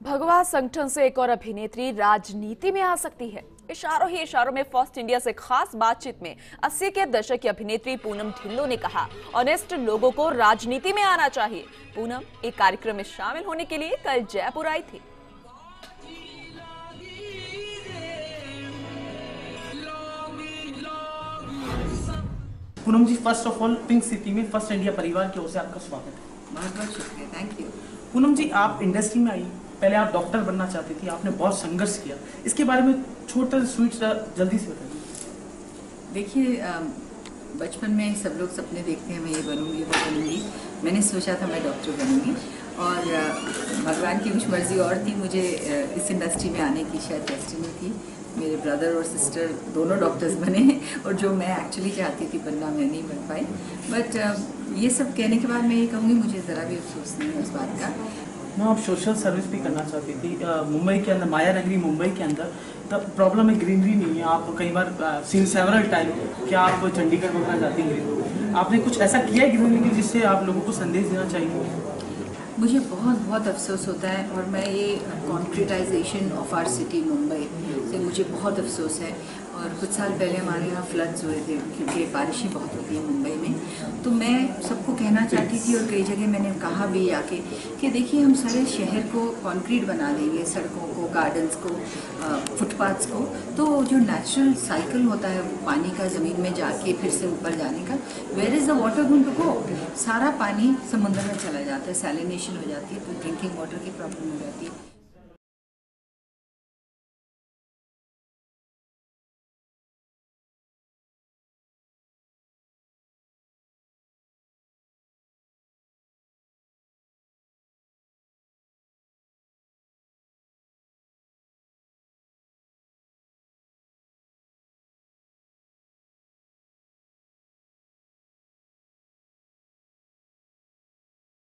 भगवा संगठन से एक और अभिनेत्री राजनीति में आ सकती है। इशारों ही इशारों में फर्स्ट इंडिया से खास बातचीत में 80 के दशक की अभिनेत्री पूनम ढिल्लों ने कहा, ऑनेस्ट लोगों को राजनीति में आना चाहिए। पूनम एक कार्यक्रम में शामिल होने के लिए कल जयपुर आई थी। Poonam ji, first of all pink city में फर्स्ट इंडिया परिवार की ओर से आपका स्वागत है। बहुत बहुत शुक्रिया, थैंक यू। पूनम जी, आप इंडस्ट्री में आई, पहले आप डॉक्टर बनना चाहती थी, आपने बहुत संघर्ष किया, इसके बारे में छोटा स्वीट जल्दी से बताइए। देखिए, बचपन में सब लोग सपने देखते हैं मैं ये बनूंगी वो बनूंगी। मैंने सोचा था मैं डॉक्टर बनूंगी और भगवान की कुछ मर्जी और थी। मुझे इस इंडस्ट्री में आने की शायद डेस्टिनी थी। मेरे ब्रदर और सिस्टर दोनों डॉक्टर्स बने और जो मैं एक्चुअली चाहती थी बनना मैं नहीं बन पाई। बट ये सब कहने के बाद मैं ये कहूँगी, मुझे ज़रा भी अफसोस नहीं है उस बात का। मैं आप सोशल सर्विस भी करना चाहती थी मुंबई के अंदर, माया नगरी मुंबई के अंदर। द प्रॉब्लम है ग्रीनरी नहीं है। आप कई बार सीन सेवरल टाइम क्या आप चंडीगढ़ बनना चाहती हैं ग्रीनरी, आपने कुछ ऐसा किया है ग्रीनरी की जिससे आप लोगों को संदेश देना चाहिए? मुझे बहुत बहुत अफसोस होता है और मैं ये concretization of our city Mumbai से मुझे बहुत अफसोस है। और कुछ साल पहले हमारे यहाँ फ्लड्स हुए थे क्योंकि बारिशें बहुत होती हैं मुंबई में। तो मैं सबको कहना चाहती थी और कई जगह मैंने कहा भी आके कि देखिए, हम सारे शहर को कंक्रीट बना देंगे, सड़कों को, गार्डन्स को, फुटपाथ्स को, तो जो नेचुरल साइकिल होता है वो पानी का ज़मीन में जाके फिर से ऊपर जाने का, where is the water going to go? सारा पानी समुद्र में चला जाता है, सैलिनेशन हो जाती है, तो ड्रिंकिंग वाटर की प्रॉब्लम हो जाती है।